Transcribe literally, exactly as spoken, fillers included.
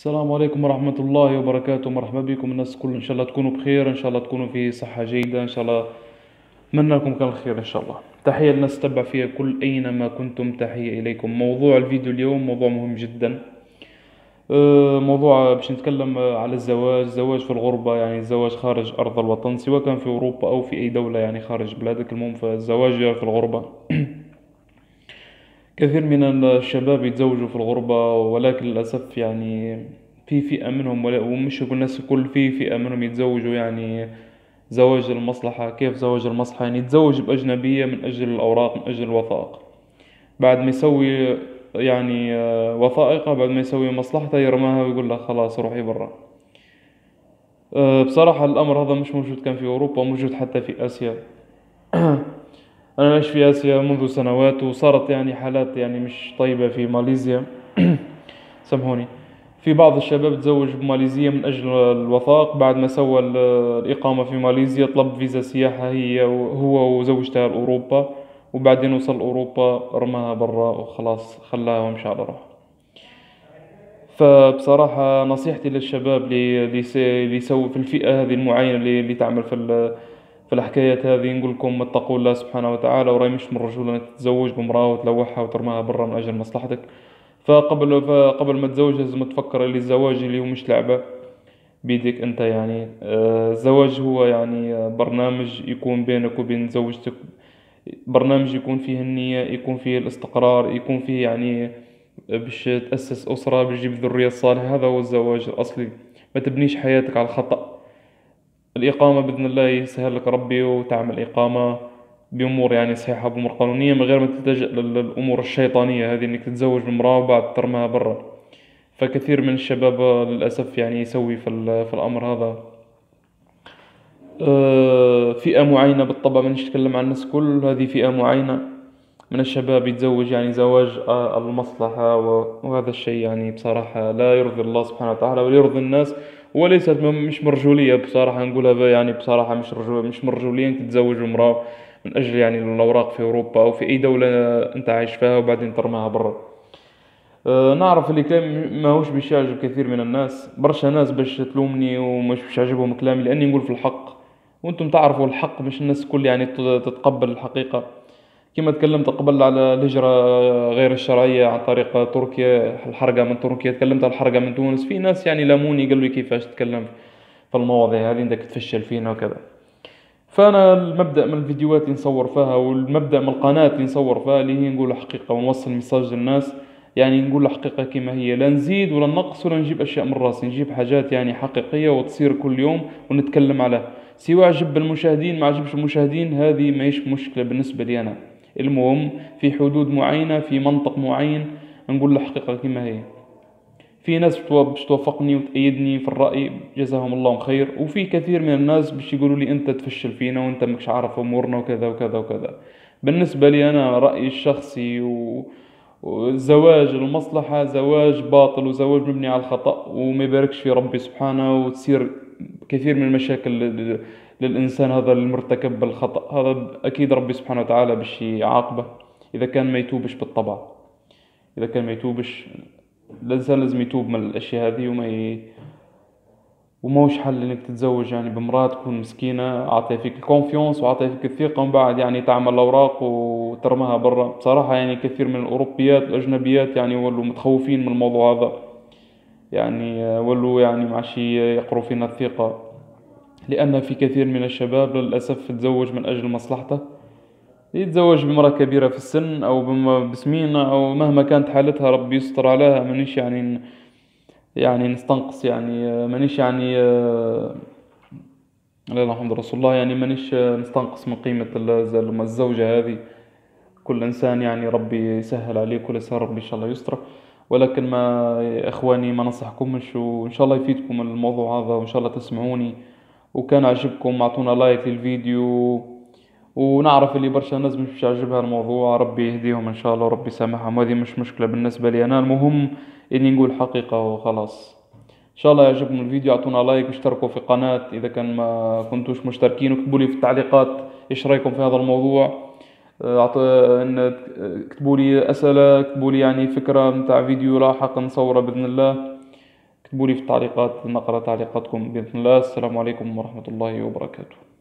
السلام عليكم ورحمة الله وبركاته. مرحبا بكم الناس الكل، إن شاء الله تكونوا بخير، إن شاء الله تكونوا في صحة جيدة، إن شاء الله أتمنى لكم كل الخير إن شاء الله. تحية للناس تتبع فيها كل أينما كنتم، تحية إليكم. موضوع الفيديو اليوم موضوع مهم جدا. أه، موضوع باش نتكلم أه، على الزواج الزواج في الغربة، يعني الزواج خارج أرض الوطن، سواء كان في أوروبا أو في أي دولة يعني خارج بلادك. المهم فالزواج في الغربة. كثير من الشباب يتزوجوا في الغربة، ولكن للأسف يعني في فئة منهم، ولا- ومش كل الناس الكل، في فئة منهم يتزوجوا يعني زواج المصلحة. كيف زواج المصلحة؟ يعني يتزوج بأجنبية من أجل الأوراق، من أجل الوثائق. بعد ما يسوي يعني آه، وثائقه، بعد ما يسوي مصلحته يرماها ويقول لها خلاص روحي برا. آه، بصراحة الأمر هذا مش موجود كان في أوروبا، موجود حتى في آسيا. أنا أعيش في آسيا منذ سنوات، وصارت يعني حالات يعني مش طيبة في ماليزيا. سامحوني. في بعض الشباب تزوج بماليزية من أجل الوثائق، بعد ما سوى ال- الإقامة في ماليزيا طلب فيزا سياحة هي هو وزوجته لأوروبا، وبعدين وصل أوروبا رماها برا وخلاص خلاها ومشى على روحه. فبصراحة نصيحتي للشباب اللي اللي يس- اللي يسوي في الفئة هذه المعينة، اللي, اللي تعمل في ال- في الحكايات هذه، نقول لكم اتقوا الله سبحانه وتعالى، وراي مش من الرجولة انك تتزوج بامرأة وتلوحها وترماها برا من أجل مصلحتك. فقبل فقبل ما تتزوج لازم تفكر اللي الزواج اللي هو مش لعبة بيدك انت. يعني آه، الزواج هو يعني آه، برنامج يكون بينك وبين زوجتك، برنامج يكون فيه النية، يكون فيه الاستقرار، يكون فيه يعني باش تأسس أسرة، باش تجيب ذرية صالحة. هذا هو الزواج الأصلي. ما تبنيش حياتك على الخطأ. الإقامة بإذن الله يسهل لك ربي، وتعمل إقامة بأمور يعني صحيحة، بأمور قانونية، من غير ما تلتجأ لل- للأمور الشيطانية هذه، إنك تتزوج بامرأة وبعد ترميها برا. فكثير من الشباب للأسف يعني يسوي في, ال- في الأمر هذا. آه، فئة معينة بالطبع، ما نتكلم عن الناس كل، هذه فئة معينة من الشباب يتزوج يعني زواج آه، المصلحة، و- وهذا الشيء يعني بصراحة لا يرضي الله سبحانه وتعالى ولا يرضي الناس. وليست م- مش مرجولية بصراحة، نقولها ب- يعني بصراحة مش رجول مش من الرجولية انك تتزوج امرأة من أجل يعني الأوراق في أوروبا أو في أي دولة أنت عايش فيها، وبعدين ترميها برا. أه، نعرف اللي كلام ماهوش باش يعجب كثير من الناس، برشا ناس باش تلومني ومش باش يعجبهم كلامي لأني نقول في الحق، وانتم تعرفوا الحق، مش الناس الكل يعني تت- تتقبل الحقيقة. كما تكلمت قبل على الهجرة غير الشرعية عن طريق تركيا، الحرقة من تركيا، تكلمت على الحرقة من تونس، في ناس يعني لاموني قالوا لي كيفاش تتكلم في المواضيع هذه، انك تفشل فينا وكذا. فانا المبدا من الفيديوهات اللي نصور فيها، والمبدا من القناه اللي نصور فيها، اللي هي نقول الحقيقه ونوصل ميساج للناس. يعني نقول الحقيقه كما هي، لا نزيد ولا نقص ولا نجيب اشياء من راسي، نجيب حاجات يعني حقيقيه وتصير كل يوم ونتكلم عليها. سواء عجب المشاهدين ما عجبش المشاهدين، هذه ما هيش مشكله بالنسبه لي انا. المهم في حدود معينه، في منطق معين، نقول الحقيقه كما هي. في ناس بتو- باش توافقني وتأيدني في الرأي، جزاهم الله خير، وفي كثير من الناس باش يقولوا لي انت تفشل فينا وانت مش عارف امورنا وكذا وكذا وكذا. بالنسبة لي انا رأيي الشخصي و... والزواج المصلحة زواج باطل، وزواج مبني على الخطأ، وما يباركش في ربي سبحانه، وتصير كثير من المشاكل لل... للإنسان هذا المرتكب بالخطأ هذا. أكيد ربي سبحانه وتعالى باش يعاقبه إذا كان ما يتوبش بالطبع. إذا كان ما يتوبش، الإنسان لازم يتوب من الأشياء هذه، وما ي... وماهوش حل إنك تتزوج يعني بامرأة تكون مسكينة أعطيها فيك الكونفيونس وأعطيها فيك الثقة، ومن بعد يعني تعمل الأوراق وترمها برا. بصراحة يعني كثير من الأوروبيات الأجنبيات يعني ولوا متخوفين من الموضوع هذا، يعني آه، ولوا يعني معشي يقروا فينا الثقة، لأن في كثير من الشباب للأسف تزوج من أجل مصلحته. يتزوج بامرأة كبيرة في السن أو بم- بسمينة أو مهما كانت حالتها، ربي يستر عليها. مانيش يعني يعني نستنقص يعني آه، مانيش يعني آه، لا لا الحمد لله رسول الله، يعني مانيش آه، نستنقص من قيمة ال- الزوجة هذه. كل إنسان يعني ربي يسهل عليه، كل إنسان ربي إن شاء الله يستر. ولكن ما يا إخواني ما ننصحكمش، وإن شاء الله يفيدكم الموضوع هذا، وإن شاء الله تسمعوني. وكان عجبكم اعطونا لايك للفيديو. ونعرف اللي برشا ناس مش عاجبها الموضوع، ربي يهديهم ان شاء الله وربي يسامحهم، هذه مش مشكلة بالنسبة لي انا. المهم اني نقول حقيقة وخلاص. ان شاء الله يعجبكم الفيديو، اعطونا لايك واشتركوا في القناة اذا كان ما كنتوش مشتركين، واكتبوا لي في التعليقات ايش رايكم في هذا الموضوع. أعط... إن اكتبوا لي اسئلة، اكتبوا لي يعني فكرة متاع فيديو لاحق نصوره باذن الله. اكتبوا لي في التعليقات، نقرأ تعليقاتكم بإذن الله. السلام عليكم ورحمة الله وبركاته.